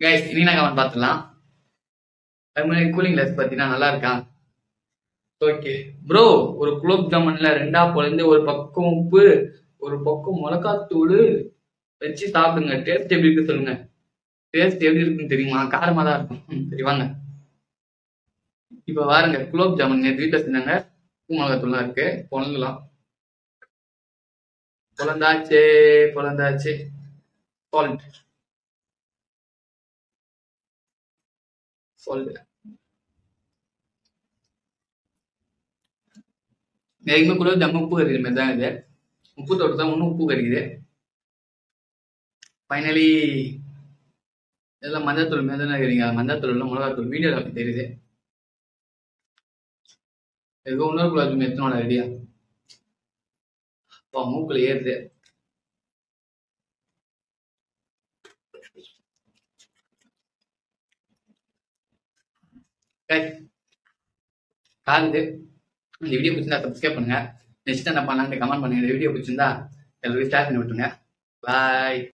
Guys இனி நாங்கள் அவன் பார்த்துலாம். அது மாதிரி கூலிங் கிளாஸ் பார்த்தீங்கன்னா நல்லா இருக்கா? ஓகே ப்ரோ, ஒரு குலோப் ஜாமுன்ல 2ஆ பொழந்து ஒரு பக்கம் உப்பு ஒரு பக்கம் மிளகாத்தூள் வச்சு சாப்பிடுங்க. டேஸ்ட் எப்படி இருக்கு சொல்லுங்க. டேஸ்ட் எப்படி இருக்குன்னு தெரியுமா? காரமா தான் இருக்கும். சரி வாங்க இப்ப பாருங்க, குலோப் ஜாமுன் நேற்று வீட்டில் செஞ்சாங்க. உப்பு மிளகாத்தூள்லாம் இருக்கு. பொழந்துலாம். பொழந்தாச்சு பொழந்தாச்சு. சால்ட் சால்ட் நேற்றுமே குலோப் ஜாமுன் உப்பு கறிக்கிற மாதிரி தான் இது. உப்பு தொட்டு தான் ஒன்றும் உப்பு கறிக்குது. ஃபைனலி இதெல்லாம் மஞ்சத்தூள் மாதிரி தானே இருக்கிறீங்க. மஞ்சத்தூள் இல்லை மிளகாத்தூள் வீடியோவில் அப்படி தெரியுது. எதுவும் இன்னொரு குலோப் ஜாமுன் எத்தனோட ஐடியா அப்பா மூக்குல ஏறுது. காது இந்த வீடியோ பிடிச்சிருந்தா சப்ஸ்கிரைப் பண்ணுங்க. நெக்ஸ்ட் என்ன பண்ணலான்னு கமெண்ட் பண்ணுங்க. இந்த வீடியோ பிடிச்சிருந்தா எல்லாருக்கும் ஷேர் பண்ணி விட்டுருங்க. பாய்.